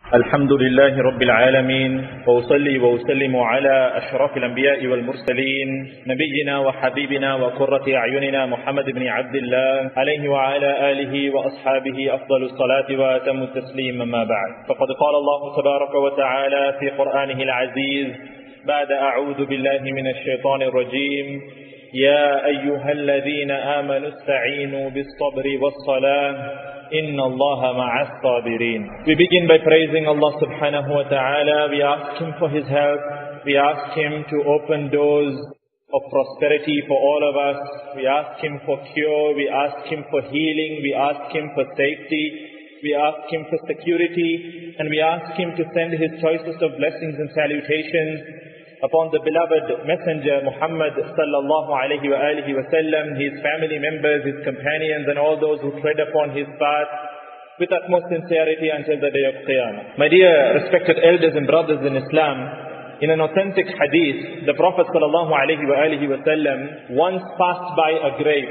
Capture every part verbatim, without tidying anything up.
الحمد لله رب العالمين وأصلي وأسلم على أشرف الأنبياء والمرسلين نبينا وحبيبنا وقرة أعيننا محمد بن عبد الله عليه وعلى آله وأصحابه أفضل الصلاة وأتم التسليم. أما بعد، فقد قال الله تبارك وتعالى في قرآنه العزيز بعد أعوذ بالله من الشيطان الرجيم: يا أيها الذين آمنوا استعينوا بالصبر والصلاة إن الله مع الصابرين. We begin by praising Allah subhanahu wa ta'ala. We ask Him for His help. We ask Him to open doors of prosperity for all of us. We ask Him for cure. We ask Him for healing. We ask Him for safety. We ask Him for security. And we ask Him to send His choicest of blessings and salutations upon the beloved messenger Muhammad sallallahu alayhi wa alihi wa sallam, his family members, his companions, and all those who tread upon his path with utmost sincerity until the day of Qiyamah. My dear respected elders and brothers in Islam, in an authentic hadith, the Prophet sallallahu alayhi wa alihi wa sallam once passed by a grave.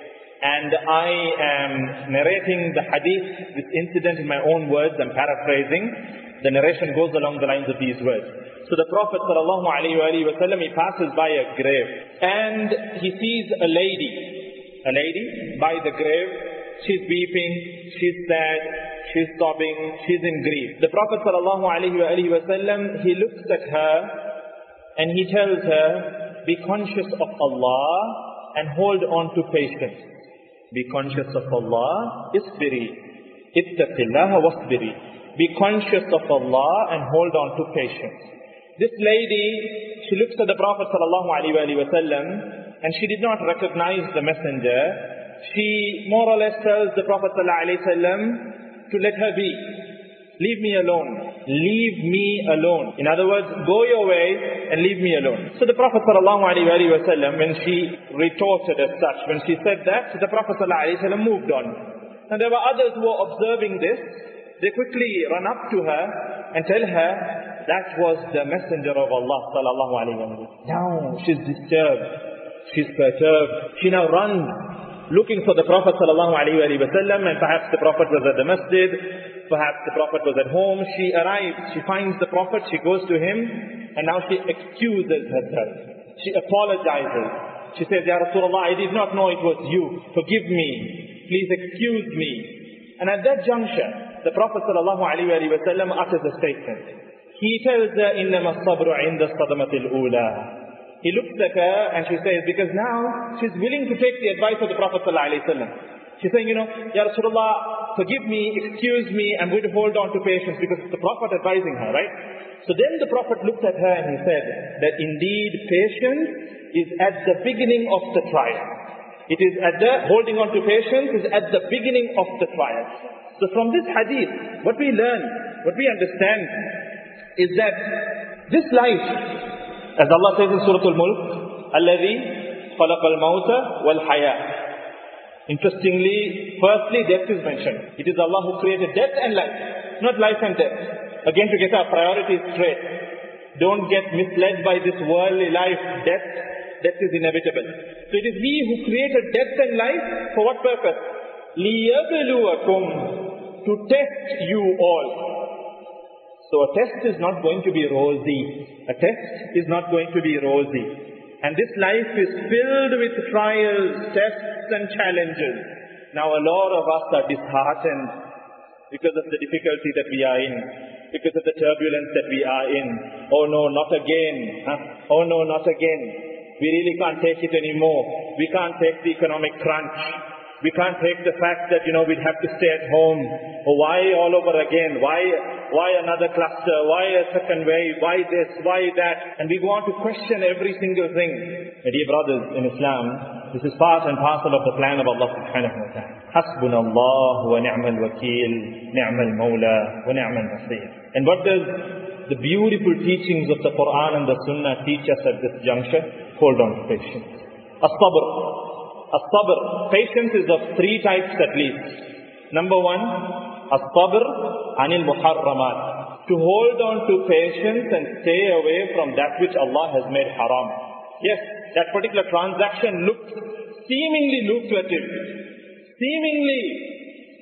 And I am narrating the hadith, this incident in my own words. I'm paraphrasing. The narration goes along the lines of these words. So the Prophet sallallahu alayhi wa sallam, he passes by a grave and he sees a lady, a lady by the grave. She's weeping, she's sad, she's sobbing, she's in grief. The Prophet sallallahu alayhi wa sallam, he looks at her and he tells her, be conscious of Allah and hold on to patience. Be conscious of Allah, isbiri, ittaqillaha wasbiri. Be conscious of Allah and hold on to patience. This lady, she looks at the Prophet sallallahu alaihi wasallam and she did not recognize the messenger. She more or less tells the Prophet sallallahu alaihi wasallam to let her be. Leave me alone. Leave me alone. In other words, go your way and leave me alone. So the Prophet sallallahu alaihi wasallam, when she retorted as such, when she said that, the Prophet sallallahu alaihi wasallam moved on. And there were others who were observing this. They quickly run up to her and tell her, that was the messenger of Allah sallallahu alaihi wasallam. Now she's disturbed, she's perturbed. She now runs looking for the Prophet sallallahu alaihi wasallam, and perhaps the Prophet was at the masjid, perhaps the Prophet was at home. She arrives, she finds the Prophet, she goes to him, and now she excuses herself. She apologizes. She says, Ya Rasulullah, I did not know it was you. Forgive me. Please excuse me. And at that juncture, the Prophet sallallahu alaihi wasallam utters a statement. He tells her, إِنَّمَا الصَّبْرُ عِنْدَ الصَّدْمَةِ الْأُولَى. He looks at her and she says, because now she's willing to take the advice of the Prophet ﷺ. She's saying, you know, Ya Rasulullah, forgive me, excuse me, I'm going to hold on to patience because it's the Prophet advising her, right? So then the Prophet looked at her and he said that indeed patience is at the beginning of the trial. It is at the, holding on to patience is at the beginning of the trial. So from this hadith, what we learn, what we understand, is that this life, as Allah says in Surah Al-Mulk, الَّذِي خَلَقَ الْمَوْتَ وَالْحَيَاةِ. Interestingly, firstly, death is mentioned. It is Allah who created death and life, not life and death. Again, to get our priorities straight. Don't get misled by this worldly life. Death, death is inevitable. So it is He who created death and life. For what purpose? لِيَبْلُوَكُمْ, to test you all. So a test is not going to be rosy. A test is not going to be rosy. And this life is filled with trials, tests and challenges. Now a lot of us are disheartened because of the difficulty that we are in, because of the turbulence that we are in. Oh no, not again. Huh? Oh no, not again. We really can't take it anymore. We can't take the economic crunch. We can't take the fact that, you know, we'd have to stay at home. Oh, why all over again? Why, why another cluster? Why a second wave? Why this? Why that? And we go on to question every single thing. My dear brothers in Islam, this is part and parcel of the plan of Allah subhanahu wa ta'ala. Hasbuna Allah wa ni'mal wakil, ni'mal mawla wa ni'mal nasir. And what does the beautiful teachings of the Quran and the Sunnah teach us at this juncture? Hold on to patience. As-sabr. As-sabr, patience is of three types at least. Number one, as-sabr anil muharramat. To hold on to patience and stay away from that which Allah has made haram. Yes, that particular transaction looked seemingly lucrative, seemingly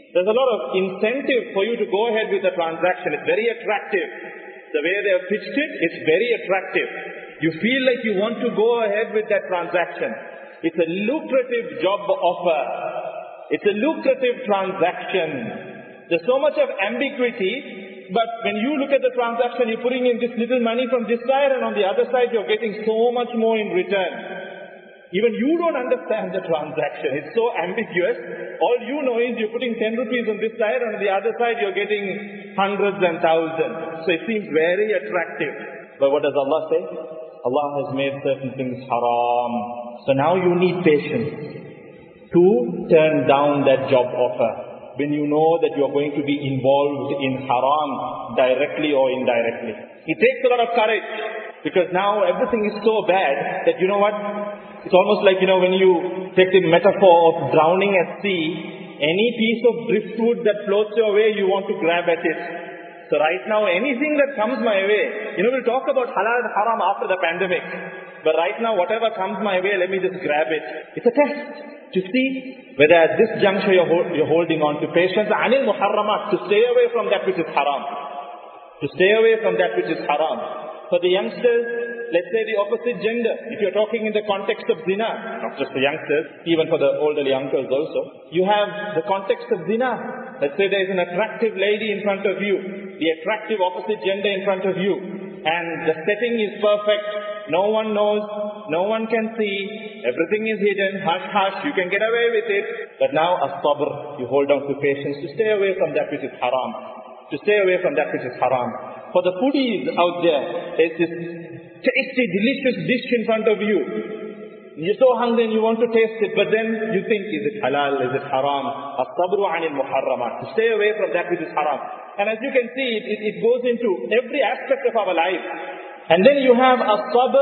There's a lot of incentive for you to go ahead with the transaction. It's very attractive. The way they have pitched it, it's very attractive. You feel like you want to go ahead with that transaction. It's a lucrative job offer. It's a lucrative transaction. There's so much of ambiguity, but when you look at the transaction, you're putting in this little money from this side, and on the other side, you're getting so much more in return. Even you don't understand the transaction. It's so ambiguous. All you know is you're putting ten rupees on this side, and on the other side you're getting hundreds and thousands. So it seems very attractive. But what does Allah say? Allah has made certain things haram. So now you need patience to turn down that job offer when you know that you are going to be involved in haram directly or indirectly. It takes a lot of courage, because now everything is so bad that, you know what, it's almost like, you know, when you take the metaphor of drowning at sea, any piece of driftwood that floats your way, you want to grab at it. So right now, anything that comes my way, you know, we'll talk about halal and haram after the pandemic. But right now, whatever comes my way, let me just grab it. It's a test to see whether at this juncture you're, hold, you're holding on to patience. Anil muharramat, to stay away from that which is haram. To stay away from that which is haram. For the youngsters, let's say the opposite gender. If you're talking in the context of zina, not just the youngsters, even for the elderly uncles also, you have the context of zina. Let's say there's an attractive lady in front of you, the attractive opposite gender in front of you, and the setting is perfect. No one knows, no one can see, everything is hidden, hush hush, you can get away with it. But now as-sabr, you hold on to patience to stay away from that which is haram. To stay away from that which is haram. For the foodies out there, there's this tasty, delicious dish in front of you. You're so hungry and you want to taste it, but then you think, is it halal, is it haram? As-sabru anil muharramat. To stay away from that which is haram. And as you can see, it, it, it goes into every aspect of our life. And then you have as-sabr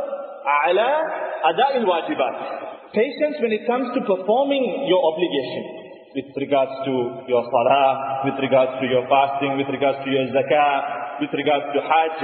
ala ada'il wajibat. Patience when it comes to performing your obligation. With regards to your salah, with regards to your fasting, with regards to your zakah, with regards to hajj,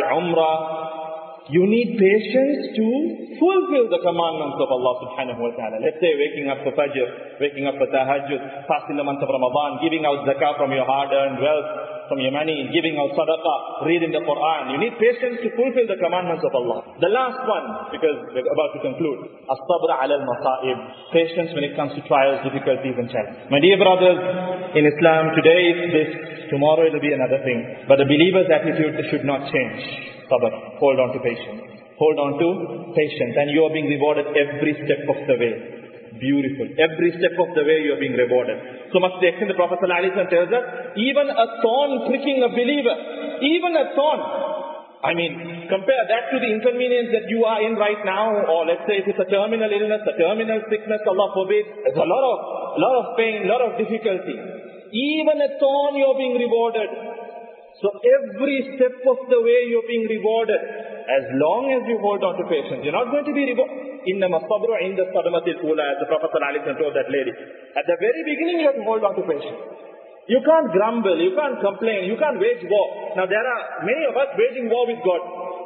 umrah. You need patience to fulfill the commandments of Allah subhanahu wa ta'ala. Let's say waking up for fajr, waking up for tahajjud, fasting the month of Ramadan, giving out zakah from your hard-earned wealth, from your money, giving out sadaqah, reading the Quran. You need patience to fulfill the commandments of Allah. The last one, because we're about to conclude, as-sabr ala al-masa'ib. Patience when it comes to trials, difficulties and challenges. My dear brothers, in Islam, today it's this, tomorrow it will be another thing. But the believer's attitude should not change. Sabr, hold on to patience. Hold on to patience. And you are being rewarded every step of the way. Beautiful. Every step of the way you are being rewarded. So much the extent the Prophet ﷺ tells us, even a thorn pricking a believer, even a thorn. I mean, compare that to the inconvenience that you are in right now, or let's say if it's a terminal illness, a terminal sickness, Allah forbid, there's a lot of, lot of pain, lot of difficulty. Even a thorn you're being rewarded. So every step of the way you're being rewarded, as long as you hold on to patience. You're not going to be rewarded. إِنَّمَا الصَّبْرُ عِنْدَ الصَّدْمَةِ الْأُولَى, as the Prophet ﷺ told that lady. At the very beginning you have to hold on to patience. You can't grumble, you can't complain, you can't wage war. Now there are many of us waging war with God.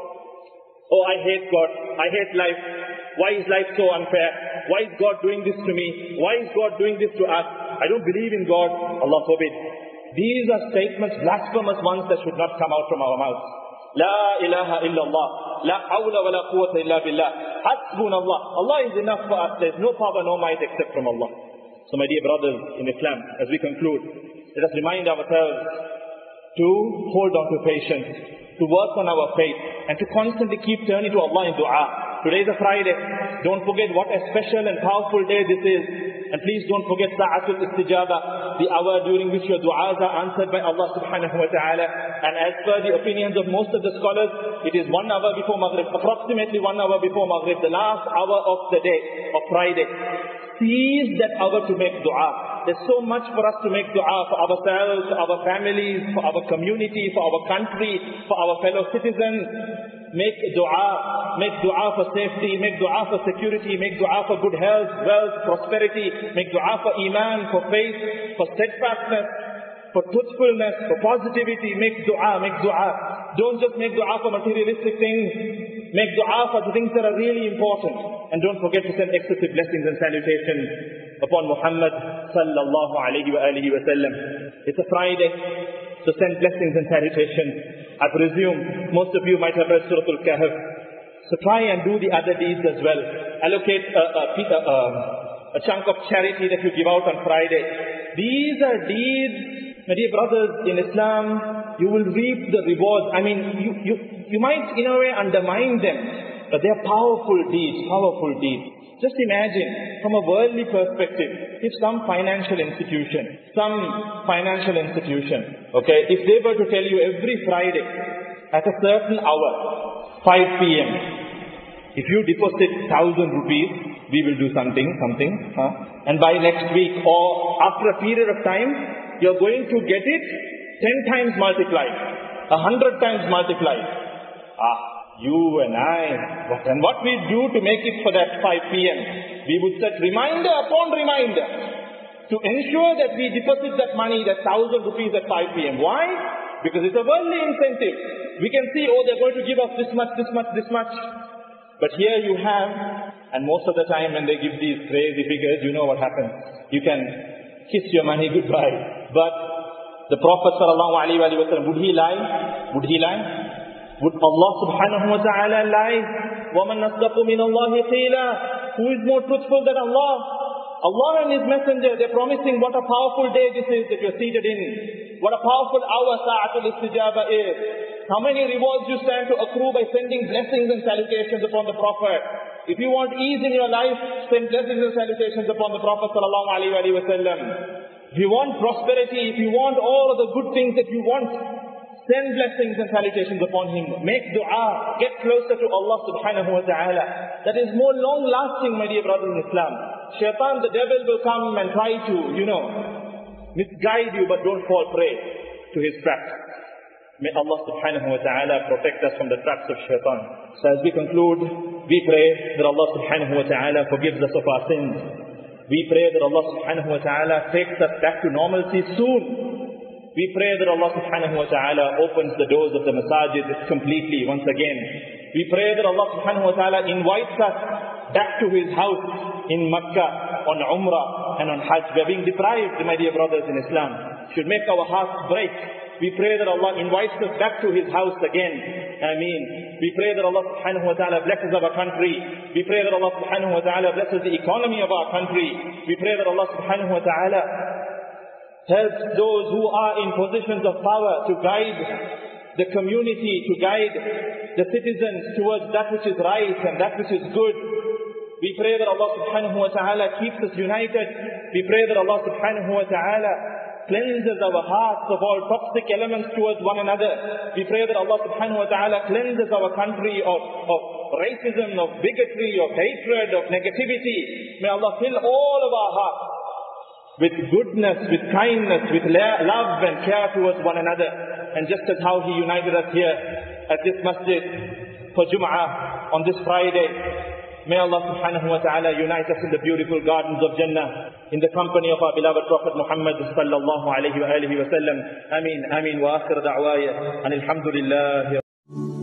Oh, I hate God, I hate life. Why is life so unfair? Why is God doing this to me? Why is God doing this to us? I don't believe in God. Allah forbid. These are statements, blasphemous ones that should not come out from our mouths. La ilaha illallah. La hawla wa la quwwata illa billah. Hasbunallah. Allah is enough for us. There is no power, no might except from Allah. So my dear brothers in Islam, as we conclude, let us remind ourselves to hold on to patience, to work on our faith, and to constantly keep turning to Allah in dua. Today is a Friday. Don't forget what a special and powerful day this is. And please don't forget Sa'atul Istijaba, the hour during which your du'as are answered by Allah subhanahu wa ta'ala. And as per the opinions of most of the scholars, it is one hour before Maghrib, approximately one hour before Maghrib, the last hour of the day, of Friday. Seize that hour to make dua. There's so much for us to make dua for ourselves, for our families, for our community, for our country, for our fellow citizens. Make dua, make dua for safety, make dua for security, make dua for good health, wealth, prosperity, make dua for iman, for faith, for steadfastness, for truthfulness, for positivity. Make dua, make dua. Don't just make dua for materialistic things. Make dua for the things that are really important. And don't forget to send excessive blessings and salutations upon Muhammad sallallahu alayhi wa alihi wa sallam. It's a Friday, so send blessings and salutations. I presume most of you might have read Surah Al-Kahf. So try and do the other deeds as well. Allocate a, a, a, a chunk of charity that you give out on Friday. These are deeds, my dear brothers, in Islam, you will reap the rewards. I mean, you, you, you might in a way undermine them, but they are powerful deeds, powerful deeds. Just imagine, from a worldly perspective, if some financial institution, some financial institution, okay, if they were to tell you every Friday at a certain hour, five p m, if you deposit thousand rupees, we will do something, something, huh? And by next week or after a period of time, you're going to get it ten times multiplied, a hundred times multiplied. Ah, you and I, what, and what we do to make it for that five p m, we would set reminder upon reminder to ensure that we deposit that money, that thousand rupees at five p m. Why? Because it's a worldly incentive. We can see, oh, they're going to give us this much, this much, this much. But here you have, and most of the time when they give these crazy figures, you know what happens. You can kiss your money goodbye. But the Prophet sallallahu alaihi wasallam, would he lie? Would he lie? Would Allah subhanahu wa ta'ala lie? وَمَنْ أَصْدَقُ مِنَ اللَّهِ قِيلًا? Who is more truthful than Allah? Allah and His Messenger, they're promising what a powerful day this is that you're seated in. What a powerful hour Sa'atul Istijaba is. How many rewards you stand to accrue by sending blessings and salutations upon the Prophet. If you want ease in your life, send blessings and salutations upon the Prophet sallallahu alaihi wasallam. If you want prosperity, if you want all of the good things that you want, send blessings and salutations upon him. Make dua. Get closer to Allah subhanahu wa ta'ala. That is more long lasting, my dear brothers in Islam. Shaitan, the devil, will come and try to, you know, misguide you, but don't fall prey to his traps. May Allah subhanahu wa ta'ala protect us from the traps of shaitan. So as we conclude, we pray that Allah subhanahu wa ta'ala forgives us of our sins. We pray that Allah subhanahu wa ta'ala takes us back to normalcy soon. We pray that Allah subhanahu wa ta'ala opens the doors of the masajid completely once again. We pray that Allah subhanahu wa ta'ala invites us back to His house in Makkah on Umrah and on Hajj. We are being deprived, my dear brothers in Islam. Should make our hearts break. We pray that Allah invites us back to His house again. Ameen. We pray that Allah subhanahu wa ta'ala blesses our country. We pray that Allah subhanahu wa ta'ala blesses the economy of our country. We pray that Allah subhanahu wa ta'ala helps those who are in positions of power to guide the community, to guide the citizens towards that which is right and that which is good. We pray that Allah subhanahu wa ta'ala keeps us united. We pray that Allah subhanahu wa ta'ala cleanses our hearts of all toxic elements towards one another. We pray that Allah subhanahu wa ta'ala cleanses our country of, of racism, of bigotry, of hatred, of negativity. May Allah fill all of our hearts with goodness, with kindness, with love and care towards one another. And just as how He united us here at this masjid for Jum'ah on this Friday, may Allah subhanahu wa ta'ala unite us in the beautiful gardens of Jannah, in the company of our beloved Prophet Muhammad sallallahu alayhi wa alihi wa sallam. Ameen, ameen, wa akhir da'waya, and alhamdulillah.